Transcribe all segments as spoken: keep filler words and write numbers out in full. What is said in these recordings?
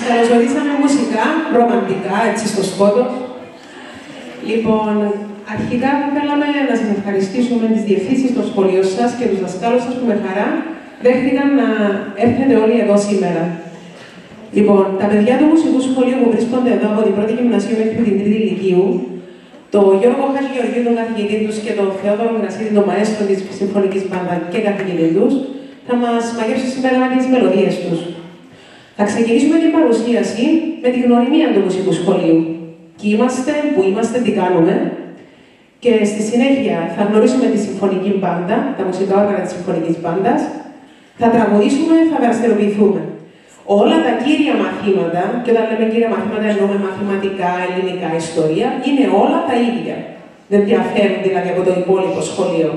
καλωσορίσαμε μουσικά, ρομαντικά, έτσι στο σκότο. Λοιπόν, αρχικά θα θέλαμε να σας ευχαριστήσουμε τις διευθύνσεις των σχολείων σας και τους δασκάλους σας που με χαρά δέχτηκαν να έρθετε όλοι εδώ σήμερα. Λοιπόν, τα παιδιά του μουσικού σχολείου που βρίσκονται εδώ από την πρώτη γυμνασίου μέχρι την τρίτη ηλικίου, το Γιώργο Χατζηγεωργίου, τον καθηγητή τους, και τον Θεόδωρο Γκρασίδη, τον μαέστρο της Συμφωνικής Μπάντα και καθηγητή τους, θα μας μαγεύσουν σήμερα τις μελωδίες τους. Θα ξεκινήσουμε την παρουσίαση με τη γνωριμία του μουσικού σχολείου. Ποιοι είμαστε, πού είμαστε, τι κάνουμε. Και στη συνέχεια θα γνωρίσουμε τη Συμφωνική Μπάντα, τα μουσικά όργανα της Συμφωνικής Μπάντας. Θα τραγουδήσουμε, θα δραστηριοποιηθούμε. Όλα τα κύρια μαθήματα, και όταν λέμε κύρια μαθήματα εννοούμε μαθηματικά, ελληνικά, ιστορία, είναι όλα τα ίδια. Δεν διαφέρουν δηλαδή από το υπόλοιπο σχολείο.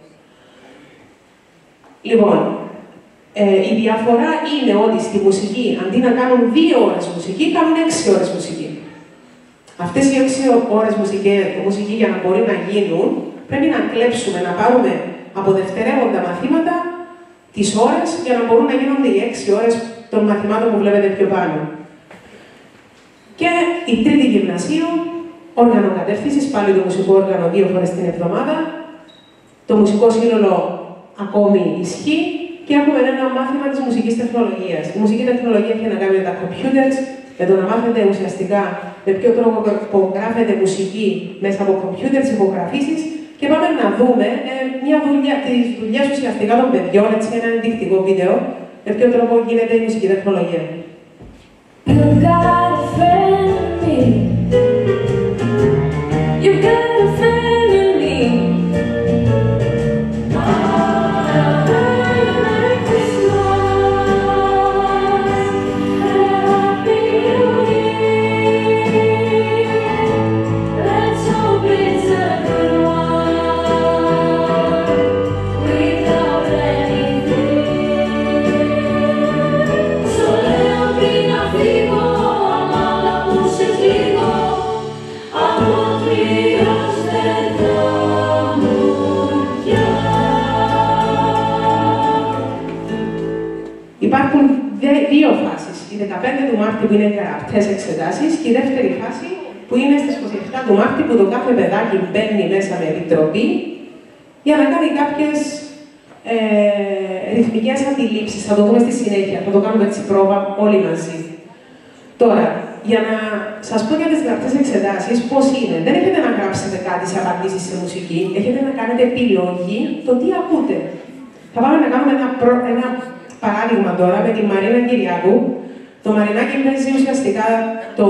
Λοιπόν, ε, η διαφορά είναι ότι στη μουσική, αντί να κάνουν δύο ώρες μουσική, κάνουν έξι ώρες μουσική. Αυτές οι έξι ώρες μουσική, μουσική για να μπορεί να γίνουν, πρέπει να κλέψουμε, να πάρουμε από δευτερεύοντα μαθήματα τις ώρες για να μπορούν να γίνονται οι έξι ώρες των μαθημάτων που βλέπετε πιο πάνω. Και η τρίτη γυμνασίου, όργανο κατεύθυνσης, πάλι το μουσικό όργανο δύο φορές την εβδομάδα. Το μουσικό σύνολο ακόμη ισχύει και έχουμε ένα μάθημα της μουσικής τεχνολογίας. Η μουσική τεχνολογία έχει να κάνει με τα computers, με το να μάθετε ουσιαστικά με ποιο τρόπο υπογράφεται μουσική μέσα από computers, υπογραφήσεις, και πάμε να δούμε ε, μια δουλειά, τις δουλειές ουσιαστικά των παιδιών, έτσι, ένα ενδεικτικό βίντεο, με ποιο τρόπο γίνεται η μουσική τεχνολογία. Υπάρχουν δύο φάσεις. Η δεκαπέντε του Μάρτη που είναι γραπτές εξετάσεις και η δεύτερη φάση που είναι στις είκοσι επτά του Μάρτη που το κάθε παιδάκι μπαίνει μέσα με επιτροπή για να κάνει κάποιες ε, ρυθμικές αντιλήψεις. Θα το δούμε στη συνέχεια. Θα το κάνουμε έτσι πρόβα όλοι μαζί. Τώρα, για να σας πω για τις γραπτές εξετάσεις πώς είναι. Δεν έχετε να γράψετε κάτι σε απαντήσεις σε μουσική. Έχετε να κάνετε επιλογή το τι ακούτε. Θα πάμε να κάνουμε ένα, προ... ένα παράδειγμα τώρα με τη Μαρίνα Κυριάκου. Το Μαρινάκι παίζει ουσιαστικά το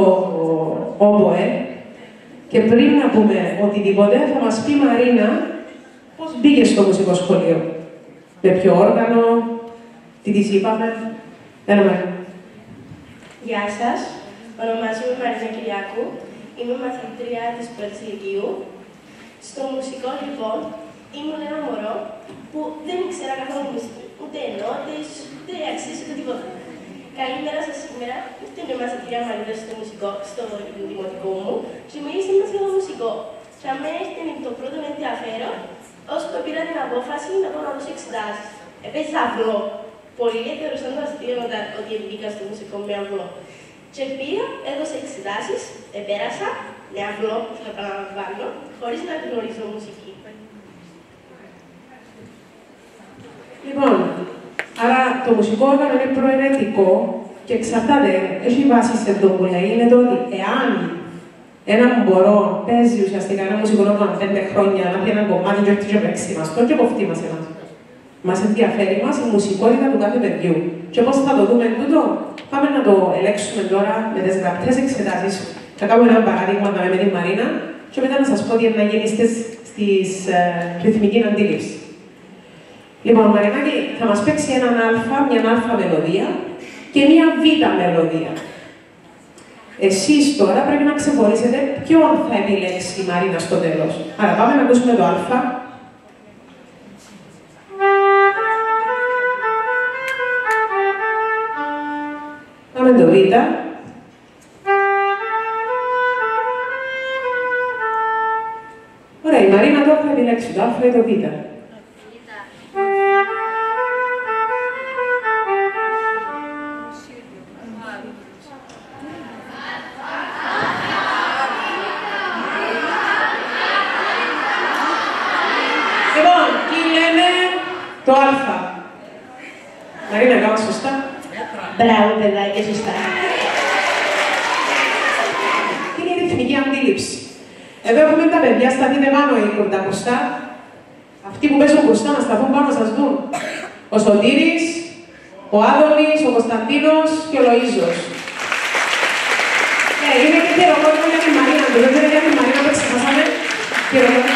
όμποε και πριν να πούμε οτιδήποτε θα μας πει η Μαρίνα πώς μπήκε στο μουσικό σχολείο. Με ποιο όργανο, τι της είπαμε. Ένα Μαρίνα. Γεια σας. Ονομάζομαι Μαρίνα Κυριάκου. Είμαι μαθήτρια της πρώτης ηλικίου. Στο μουσικό λοιπόν ήμουν ένα μωρό που δεν ήξερα καθόλου μουσική, ούτε ενότητες, ούτε αξίες, ούτε τίποτα. Καλημέρα σας σήμερα, ήρθε με μας η κυρία Μαρίνα στο μουσικό, στο δημοτικό μου και μίλησε μας για το μουσικό. Και αμέσως το πρώτο με ενδιαφέρον, ώσπου πήρα την απόφαση να πάω να δώσω εξετάσεις. Έπαιζα αυλό. Πολλοί θεωρούσαν το αστείο ότι μπήκα στο μουσικό με αυλό. Και πήγα, έδωσα εξετάσεις, επέρασα με αυλό, που θα επαναλαμβάνω, χωρίς να γνωρίζω μουσική. Λοιπόν, άρα το μουσικό όργανο είναι προαιρετικό και εξαρτάται, έχει βάση σε αυτό που λέει, είναι το ότι εάν ένα μωρό παίζει ουσιαστικά ένα μουσικό όργανο πέντε χρόνια, να πει ένα κομμάτι και όχι και παίξει μας, το και κοφτεί μας εμάς. Μας ενδιαφέρει μας η μουσικότητα του κάθε παιδιού. Και πώς θα το δούμε τούτο, πάμε να το ελέγξουμε τώρα με τις γραπτές εξετάσεις. Θα κάνουμε ένα παράδειγμα με την Μαρίνα και μετά να σας πω τι είναι να γίνει στις, στις ε, ρυθμική αντίληψη. Λοιπόν, Μαρινάκη θα μας παίξει έναν α, μια α μελωδία και μια β μελωδία. Εσείς τώρα πρέπει να ξεχωρίσετε ποιον θα επιλέξει η Μαρίνα στο τέλος. Άρα πάμε να ακούσουμε το α. Πάμε το β. Ωραία, η Μαρίνα τώρα θα επιλέξει το α ή το β. Το Α. Μαρίνα, κάνω σωστά. Μπράβο, παιδάκια, σωστά. Είναι η ρυθμική αντίληψη. Εδώ έχουμε τα παιδιά σταθείτε πάνω οι κοντακοστά. Αυτοί που παίζουν μπροστά να σταθούν πάνω να σας δουν. Ο Σωτήρης, ο Άδωνης, ο Κωνσταντίνος και ο Λοΐζος. Ε, είναι και χειροκρότημα για τη Μαρίνα του. Δεν είναι για τη Μαρίνα που ξεχάσαμε. Χειροκρότημα.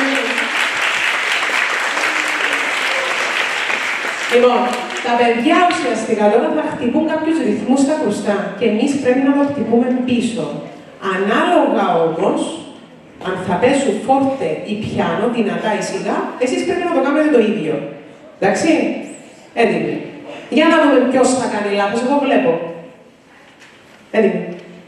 Λοιπόν, τα παιδιά ουσιαστικά τώρα θα χτυπούν κάποιους ρυθμούς στα κρουστά και εμείς πρέπει να το χτυπούμε πίσω. Ανάλογα όμως, αν θα πέσουν φόρτε ή πιάνο, δυνατά ή σιγά, εσείς πρέπει να το κάνετε το ίδιο. Εντάξει, έτοιμοι. Για να δούμε ποιος θα κάνει λάθος, εγώ βλέπω. Έτοιμοι.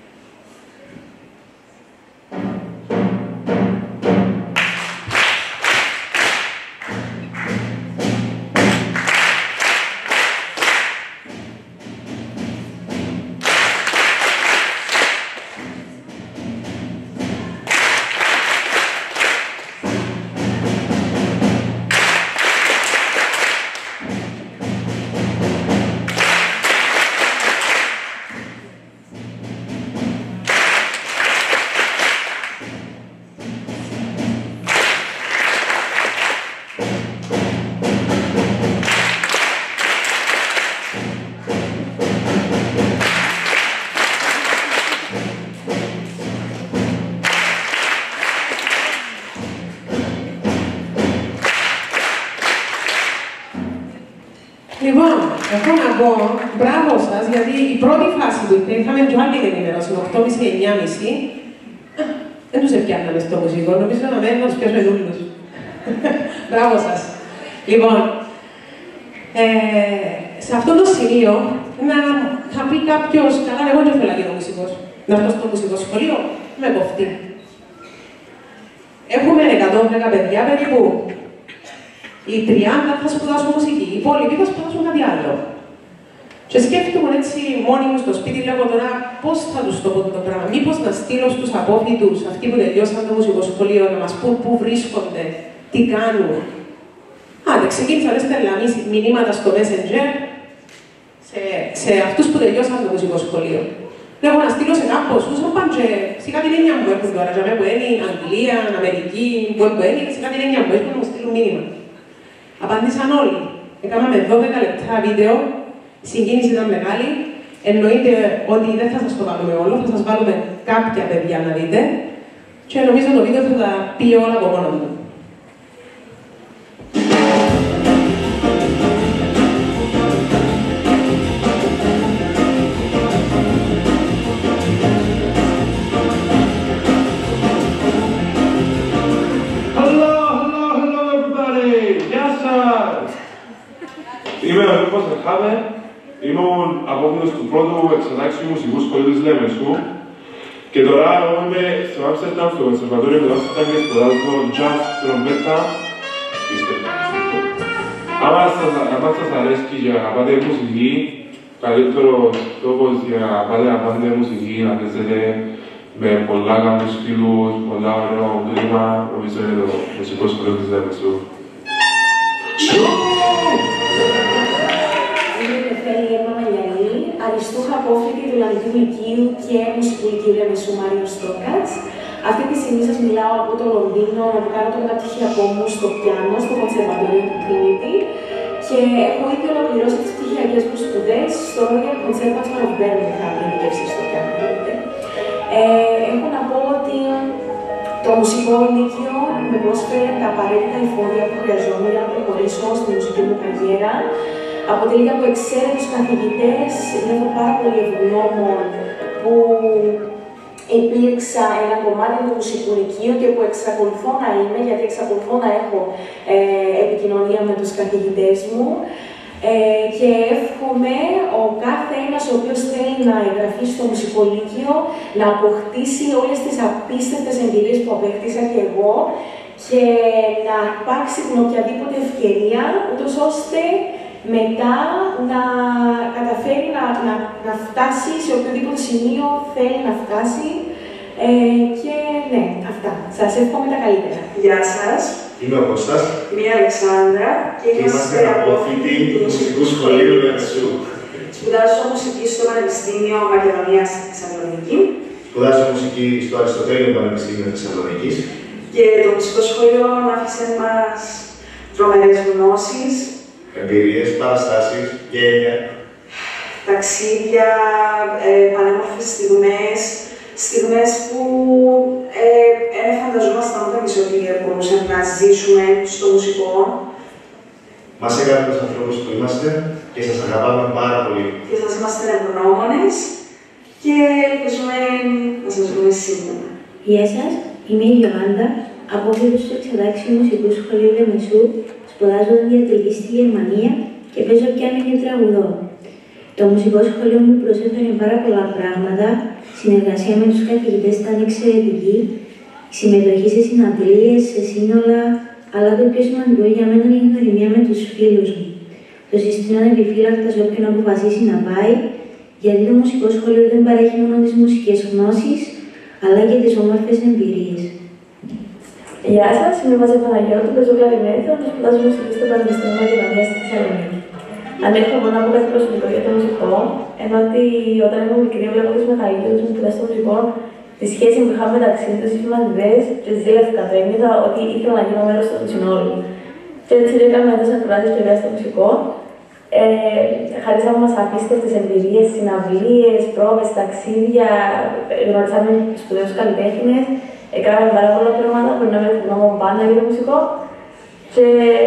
Λοιπόν, έχω να πω μπράβο σας, γιατί η πρώτη φάση που είχαμε και άλλη ενημέρωση, οκτώ και μισή με εννιά και μισή, δεν τους επιάνναμε στο μουσικό, νομίζω να μένουν να τους πιάσουμε δούλους. Μπράβο σας. Λοιπόν, ε, σε αυτό το σημείο, να θα πει κάποιος, καλά, εγώ δεν θέλω να γίνω μουσικός. Να έρθω στο μουσικό σχολείο, με κοφτεί. Έχουμε εκατό δέκα παιδιά περίπου. Οι τριάντα θα σπουδάσουν μουσική, οι υπόλοιποι θα σπουδάσουν κάτι άλλο. Και σκέφτομαι έτσι μόνοι μου στο σπίτι, λέγω τώρα πώς θα τους το πω το πράγμα. Μήπως να στείλω στους απόφοιτους, αυτοί που τελειώσαν το μουσικό σχολείο, να μας πούν πού βρίσκονται, τι κάνουν. Άντε, ξεκίνησα να στέλνα μηνύματα στο Messenger σε, σε αυτούς που τελειώσαν το μουσικό σχολείο. Λέγω να στείλω σε κάμπος, τους να πάνε σιγά την έννοια μου έχουν τώρα, για μένα που είναι Αγγλία, Αμερική, που είναι, σιγά την έννοια μου έχουν να μου στείλουν μήνυμα. Απάντησαν όλοι. Έκαναμε δώδεκα λεπτά βίντεο, η συγκίνηση ήταν μεγάλη. Εννοείται ότι δεν θα σας το βάλουμε όλο, θα σας βάλουμε κάποια παιδιά να δείτε. Και νομίζω το βίντεο θα τα πει όλα από μόνο του. Είμαι ο Ρούφος Ερχάμε, ήμουν απόφοιτος του πρώτου εξετάξιου μουσικού σχολείου της Λέμεσου και τώρα είμαι στο Άμστερνταμ, στο Κονσερβατόριο του Άμστερνταμ και σπουδάζω jazz, τρομπέτα, πίστευτα. Άμα σας αρέσει και αγαπάτε μουσική, καλύτερος τρόπος για να πάτε να μάθετε μουσική, να παίζετε με πολλά καλούς φίλους, πολλά ωραίο κλίμα, νομίζω είναι το μουσικό σχολείο της Λέμεσου. Αριστούχα απόφοιτη του Λανδικού Λυκείου και Μουσικού Λυκείου Λεμεσού Μάριο Στόκατς. Αυτή τη στιγμή σας μιλάω από το Λονδίνο, να το κάνω το μεταπτυχιακό μου στο πιάνο, στο Κονσερβατόριο του Trinity και έχω ήδη ολοκληρώσει τις πτυχιακές μου σπουδές στο Royal Conservatoire of Birmingham, ειδικεύσει στο πιάνο. Ε, έχω να πω ότι το μουσικό λύκειο με πρόσφερε τα απαραίτητα εφόδια που χρειαζόμουν για να προχωρήσω στη μουσική μου καριέρα. Αποτελείται από εξαίρετους καθηγητές, νιώθω πάρα πολύ ευγνώμων που υπήρξα ένα κομμάτι του μουσικού λυκείου και που εξακολουθώ να είμαι, γιατί εξακολουθώ να έχω ε, επικοινωνία με τους καθηγητές μου. Ε, και εύχομαι ο κάθε ένας ο οποίος θέλει να εγγραφεί στο μουσικό λύκειο να αποκτήσει όλες τις απίστευτες εμπειρίες που απέκτησα και εγώ και να υπάρξει την οποιαδήποτε ευκαιρία, ούτως ώστε μετά να καταφέρει να, να, να φτάσει σε οποιοδήποτε σημείο θέλει να φτάσει. Ε, και ναι, αυτά. Σας εύχομαι τα καλύτερα. Γεια σας. Είμαι ο Κώστας. Είμαι η Αλεξάνδρα και είμαστε απόφοιτοι του Μουσικού Σχολείου Λεμεσού. Σπουδάζω μουσική στο Πανεπιστήμιο Μακεδονίας Θεσσαλονίκη. Σπουδάζω μουσική στο Αριστοτέλειο Πανεπιστήμιο Θεσσαλονίκης. Και το μουσικό σχολείο άφησε μας τρομερές γνώσεις, εμπειρίες, παραστάσεις, γένεια, ταξίδια, ε, πανέμορφες στιγμές, στιγμές που ε, δεν φανταζόμασταν ούτε εμείς ότι μπορούσαμε να ζήσουμε στο μουσικό. Μας έκανε τους ανθρώπους που είμαστε και σας αγαπάμε πάρα πολύ. Και σας είμαστε ευγνώμονες και ελπίζουμε να σας δούμε σήμερα. Γεια σας, είμαι η Ιωάννα, απόφοιτος του Εξετάξιου Μουσικού Σχολείου Λεμεσού, σπουδάζω διατρική στη Γερμανία και παίζω πιάνο και τραγουδό. Το μουσικό σχολείο μου προσέφερε πάρα πολλά πράγματα, συνεργασία με τους καθηγητές ήταν εξαιρετική, συμμετοχή σε συναντλίες, σε σύνολα, αλλά το πιο σημαντικό για μένα είναι η γνωριμία με τους φίλους μου. Το συστήνω επιφύλακτα σε όποιον αποφασίσει να πάει, γιατί το μουσικό σχολείο δεν παρέχει μόνο τις μουσικές γνώσεις, αλλά και τις όμορφες εμπειρίες. Γεια σας, είμαι η Μάζα Παναγιώτου, παίζω κλαρινέτο, σπουδάζω μουσική στο Πανεπιστήμιο Μακεδονίας στη Θεσσαλονίκη. Ανέχομαι να πω κάτι προσωπικό για το μουσικό, ενώ ότι όταν ήμουν μικρή, βλέπω τους μεγαλύτερους μου σπουδαστές στο μουσικό, τη σχέση που είχαμε μεταξύ τους, οι μαθητές, και ζήλευκα το ένιωθα ότι ήθελα να γίνω μέρος του συνόλου. Και έτσι έκαμε έδωσα κουράζεις και στο μουσικό. Ε, χαρίσαμε μας απίστευτες εμπειρίες, συναυλίες, πρόβες, ταξίδια, γνωρίσαμε σπουδαίους καλλιτέχνες, έκαναμε πάρα πολλά πράγματα που να με θυμάμαι πάντα για το μουσικό. Και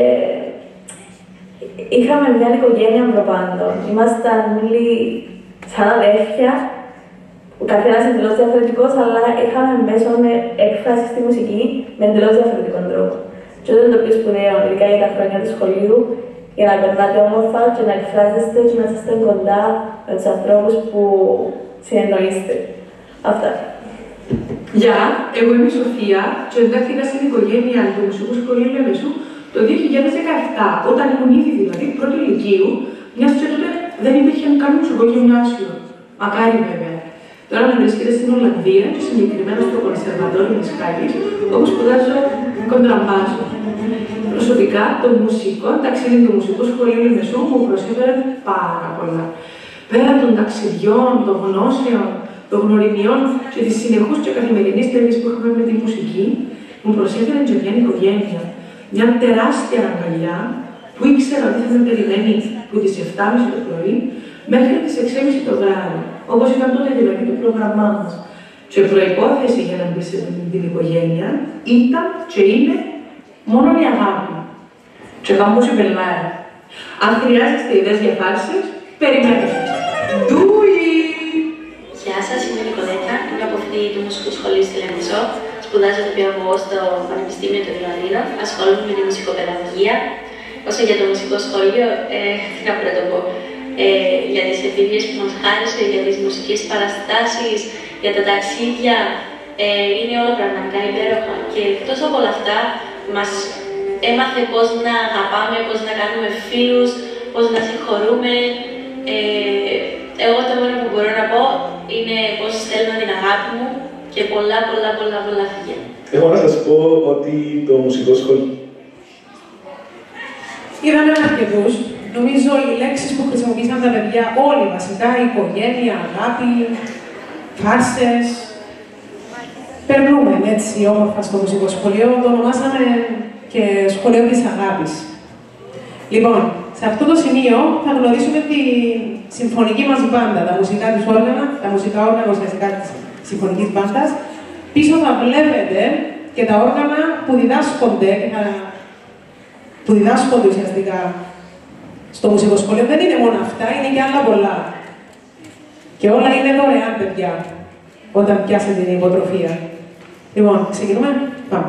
είχαμε μια οικογένεια προπάντων. Ήμασταν όλοι σαν αδέρφια, ο καθένας εντελώς διαφορετικός, αλλά είχαμε μέσω έκφραση στη μουσική με εντελώς διαφορετικό τρόπο. Και αυτό είναι το πιο σπουδαίο, ειδικά για τα χρόνια του σχολείου, για να περνάτε όμορφα και να εκφράζεστε και να είστε κοντά με τους ανθρώπους που συνεννοείστε. Αυτά. Γεια, εγώ είμαι η Σοφία και εντάχθηκα στην οικογένεια του Μουσικού Σχολείου Λεμεσού το δύο χιλιάδες δεκαεπτά, όταν ήμουν ήδη δηλαδή πρώτη ηλικίου, μιας και τότε δεν υπήρχε καν μουσικό γυμνάσιο. Μακάρι βέβαια. Τώρα με βρίσκεται στην Ολλανδία και συγκεκριμένα στο Κονσερβατόριο της Χάγης, όπου σπουδάζω κοντραμπάζο. Προσωπικά, το μουσικό ταξίδι του Μουσικού Σχολείου Λεμεσού μου προσέφερε πάρα πολλά. Πέραν των ταξιδιών, των γνώσεων, των γνωριμιών και τη συνεχούς και καθημερινής τέλειας που έχουμε με τη μουσική, μου προσέφερε και μια οικογένεια. Μια τεράστια αγκαλιά που ήξερα ότι θα με περιμένει από τις επτά και μισή το πρωί μέχρι τις έξι και μισή το βράδυ, όπως ήταν τότε δηλαδή το πρόγραμμά μας. Και προϋπόθεση για να μπει σε την οικογένεια ήταν και είναι μόνο η αγάπη. Και κάμπος η πελάρα. Αν χρειάζεστε ιδέες για φάρσες, περιμένετε. Ντούι! Γεια σας, είμαι η Νικολέτα, είμαι αποφοιτή του Μουσικού Σχολείου στη Λεμεσό. Σπουδάζω το πιανό στο Πανεπιστήμιο των Ιωαννίνων, ασχολούμαι με τη μουσικοπαιδαγωγία. Όσο για το μουσικό σχολείο, ε, τι να πω να το πω, ε, για τις εμπειρίες που μας χάρισε, για τις μουσικές παραστάσεις, για τα ταξίδια, ε, είναι όλα πραγματικά υπέροχα. Και εκτός από όλα αυτά, μας έμαθε πώς να αγαπάμε, πώς να κάνουμε φίλους, πώς να συγχωρούμε. Ε, εγώ το μόνο που μπορώ να πω είναι πώς στέλνω την αγάπη μου και πολλά, πολλά, πολλά, πολλά φιλιά. Έχω να σας πω ότι το μουσικό σχολείο... Είδαμε αρκετούς. Νομίζω οι λέξεις που χρησιμοποίησαν τα παιδιά όλοι βασικά, οικογένεια, αγάπη, φάρσες. Περνούμε έτσι όμορφα στο μουσικό σχολείο, το ονομάσαμε και σχολείο της αγάπης. Λοιπόν, σε αυτό το σημείο θα γνωρίσουμε τη συμφωνική μας μπάντα, τα μουσικά της όργανα, τα μουσικά όργανα ουσιαστικά της συμφωνικής μπάντας. Πίσω θα βλέπετε και τα όργανα που διδάσκονται, που διδάσκονται ουσιαστικά στο μουσικό σχολείο. Δεν είναι μόνο αυτά, είναι και άλλα πολλά. Και όλα είναι δωρεάν, παιδιά, όταν πιάσετε την υποτροφία. Λοιπόν, ξεκινούμε. Πάμε.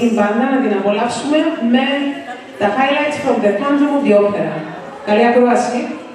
Φιλαρμονική Μπάντα να την απολαύσουμε με τα highlights from the Phantom of the Opera. Καλή ακρόαση.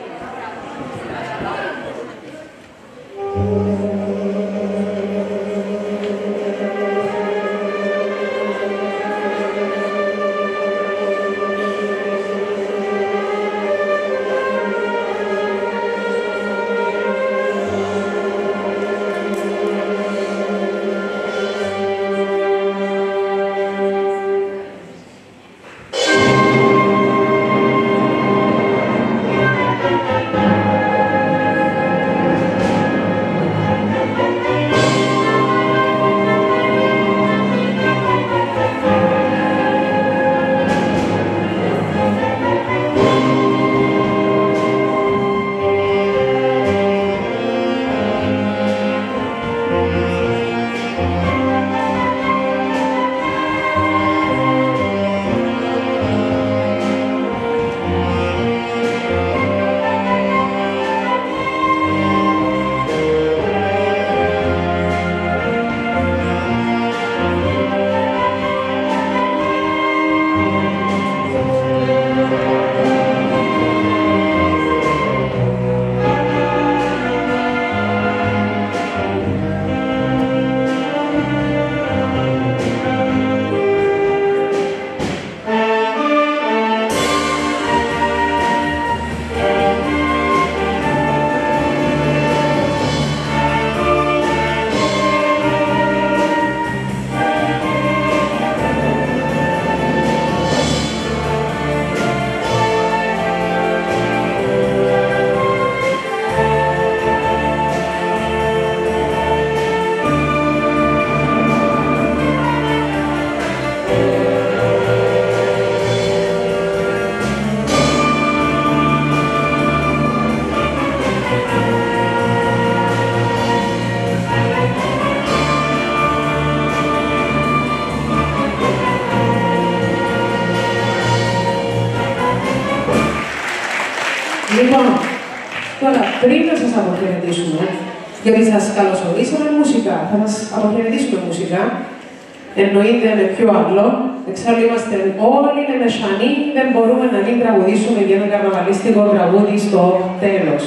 Λοιπόν, τώρα πριν να σας αποχαιρετήσουμε, γιατί σας καλωσορίσαμε μουσικά, θα σας αποχαιρετήσουμε μουσικά, εννοείται με πιο άλλο, εξάλλου είμαστε όλοι μεσανοί, δεν μπορούμε να μην τραγουδήσουμε για ένα καρναβαλιστικό τραγούδι στο τέλος.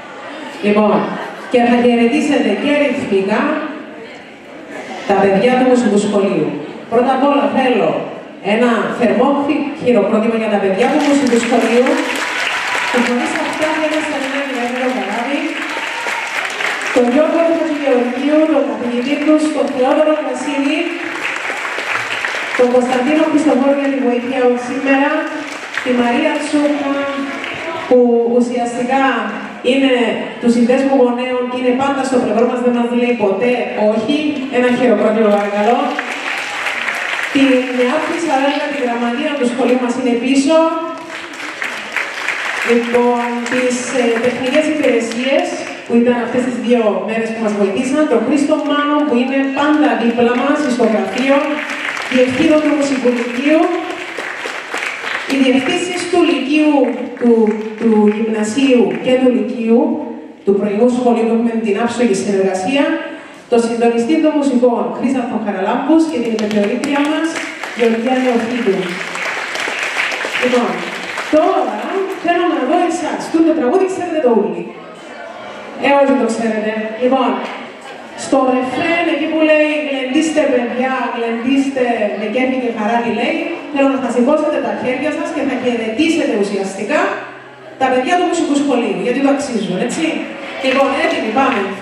Λοιπόν, και θα χαιρετήσετε και ρυθμικά τα παιδιά του μουσικού σχολείου. Πρώτα απ' όλα θέλω ένα θερμό χειροκρότημα για τα παιδιά του μουσικού σχολείου, που χωρίς αυτά δεν θα είναι ένα καράβι, τον Γιώργο του Χατζηγεωργίου, τον καθηγητή τους, τον Θεόδωρο Κρασίνη, τον Κωνσταντίνο Χριστοφόρου για τη βοήθεια σήμερα, τη Μαρία Τσούκα, που ουσιαστικά είναι του συνδέσμου γονέων και είναι πάντα στο πλευρό μας, δεν μας λέει ποτέ όχι. Ένα χειροκρότημα παρακαλώ. Την Νεάπτη Σαρέλα, τη γραμματεία του σχολείου μας είναι πίσω. Λοιπόν, τις ε, τεχνικές υπηρεσίες που ήταν αυτές τις δύο μέρες που μας βοηθήσαν, τον Χρήστο Μάνο που είναι πάντα δίπλα μας στο γραφείο, διευθύνων του Μουσικού Λυκείου, οι διευθύνσεις του Λυκείου, του, του Γυμνασίου και του Λυκείου, του πρωινού σχολείου που έχουμε την άψογη συνεργασία, το συντονιστή των μουσικών Χρήστο Χαραλάμπους και την επιθεωρήτρια μας Γεωργία Νεοφίδου. Λοιπόν, τώρα θέλω να δω εσάς. Τούτο τραγούδι ξέρετε το ούλι. Ε, όχι το ξέρετε. Λοιπόν, στο ρεφρέν, εκεί που λέει «Γλεντήστε παιδιά, γλεντήστε με κέφι και χαρά» τι λέει, θέλω να θα σηκώσετε τα χέρια σας και θα χαιρετήσετε ουσιαστικά τα παιδιά του μουσικού σχολείου, γιατί το αξίζουν, έτσι. Λοιπόν, έτοιμοι, πάμε.